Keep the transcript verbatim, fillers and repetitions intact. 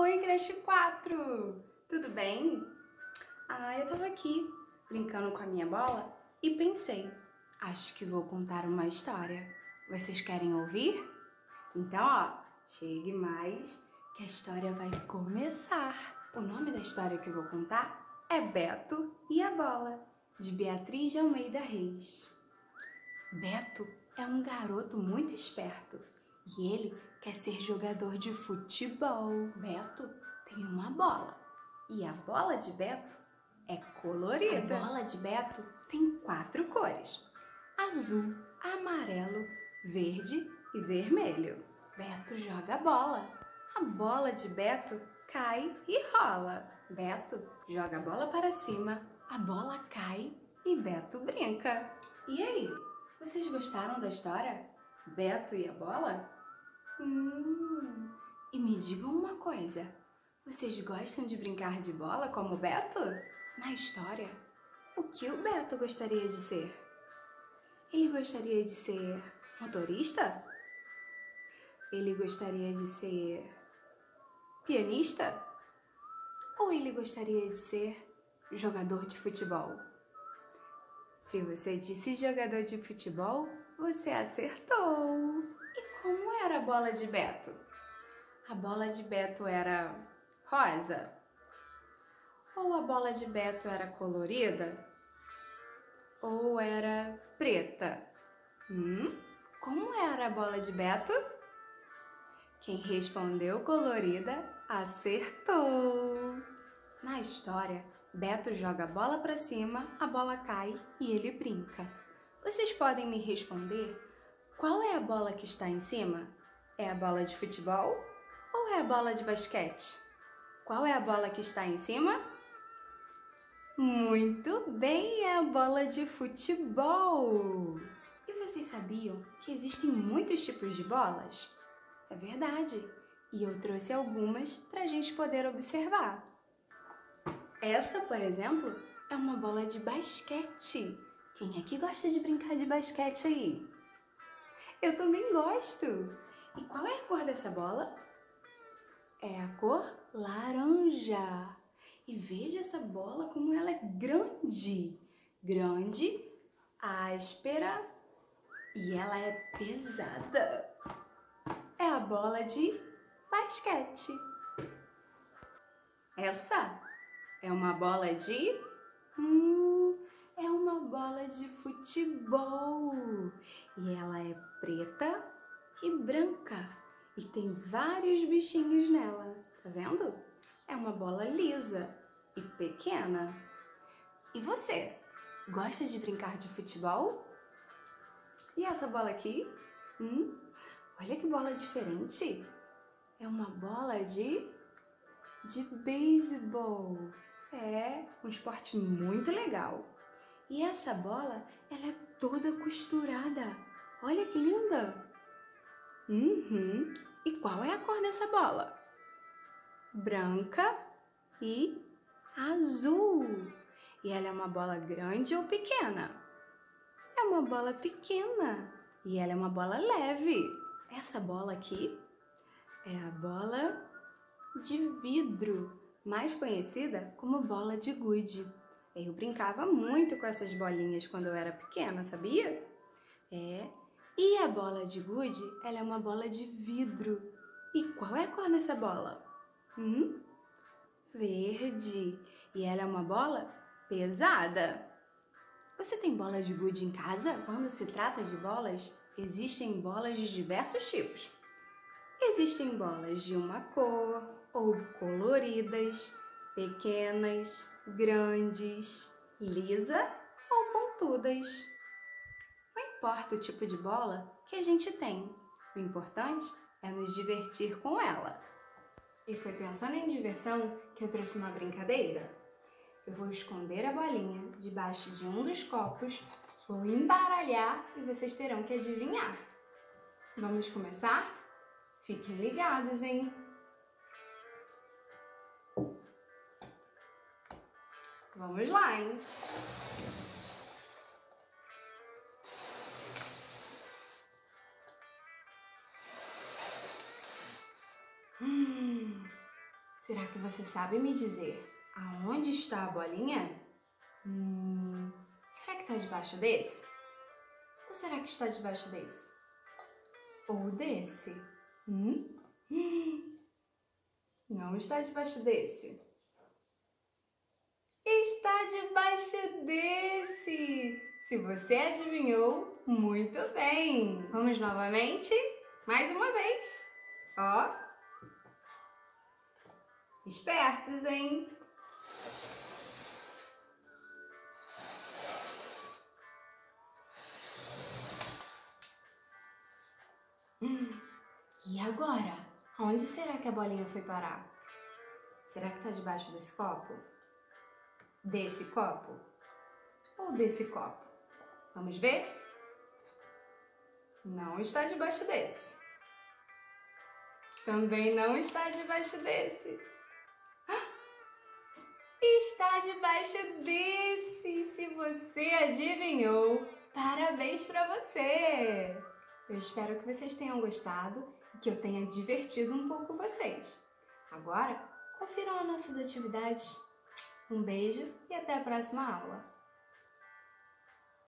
Oi, creche quatro! Tudo bem? Ah, eu tava aqui brincando com a minha bola e pensei, acho que vou contar uma história. Vocês querem ouvir? Então, ó, chegue mais que a história vai começar. O nome da história que eu vou contar é Beto e a Bola, de Beatriz de Almeida Reis. Beto é um garoto muito esperto e ele quer ser jogador de futebol. Beto tem uma bola e a bola de Beto é colorida. A bola de Beto tem quatro cores: azul, amarelo, verde e vermelho. Beto joga a bola. A bola de Beto cai e rola. Beto joga a bola para cima, a bola cai e Beto brinca. E aí? Vocês gostaram da história? Beto e a bola? Hum, e me digam uma coisa, vocês gostam de brincar de bola como o Beto? Na história, o que o Beto gostaria de ser? Ele gostaria de ser motorista? Ele gostaria de ser pianista? Ou ele gostaria de ser jogador de futebol? Se você disse jogador de futebol, você acertou! E como era a bola de Beto? A bola de Beto era rosa? Ou a bola de Beto era colorida? Ou era preta? Hum? Como era a bola de Beto? Quem respondeu colorida acertou! Na história, Beto joga a bola para cima, a bola cai e ele brinca. Vocês podem me responder qual é a bola que está em cima? É a bola de futebol ou é a bola de basquete? Qual é a bola que está em cima? Muito bem, é a bola de futebol! E vocês sabiam que existem muitos tipos de bolas? É verdade! E eu trouxe algumas para a gente poder observar. Essa, por exemplo, é uma bola de basquete. Quem é que gosta de brincar de basquete aí? Eu também gosto! E qual é a cor dessa bola? É a cor laranja. E veja essa bola como ela é grande. Grande, áspera e ela é pesada. É a bola de basquete. Essa é uma bola de... Hum, é uma bola de futebol. E ela é preta e branca. E tem vários bichinhos nela. Tá vendo? É uma bola lisa e pequena. E você? Gosta de brincar de futebol? E essa bola aqui? Hum, olha que bola diferente. É uma bola de... de beisebol. É um esporte muito legal. E essa bola, ela é toda costurada. Olha que linda! Uhum. E qual é a cor dessa bola? Branca e azul. E ela é uma bola grande ou pequena? É uma bola pequena. E ela é uma bola leve. Essa bola aqui é a bola de vidro, mais conhecida como bola de gude. Eu brincava muito com essas bolinhas quando eu era pequena, sabia? É. E a bola de gude, ela é uma bola de vidro. E qual é a cor dessa bola? Hum? Verde. E ela é uma bola pesada. Você tem bola de gude em casa? Quando se trata de bolas, existem bolas de diversos tipos. Existem bolas de uma cor ou coloridas, pequenas, grandes, lisa ou pontudas. Não importa o tipo de bola que a gente tem, o importante é nos divertir com ela. E foi pensando em diversão que eu trouxe uma brincadeira. Eu vou esconder a bolinha debaixo de um dos copos, vou embaralhar e vocês terão que adivinhar. Vamos começar? Fiquem ligados, hein? Vamos lá, hein? Hum, Será que você sabe me dizer aonde está a bolinha? Hum, será que está debaixo desse? Ou será que está debaixo desse? Ou desse? Hum? Hum. Não está debaixo desse. Está debaixo desse! Se você adivinhou, muito bem! Vamos novamente? Mais uma vez! Ó! Espertos, hein? Hum. E agora? Onde será que a bolinha foi parar? Será que está debaixo desse copo? Desse copo? Ou desse copo? Vamos ver? Não está debaixo desse. Também não está debaixo desse. Está debaixo desse! Se você adivinhou, parabéns para você! Eu espero que vocês tenham gostado e que eu tenha divertido um pouco vocês. Agora, confiram as nossas atividades. Um beijo e até a próxima aula!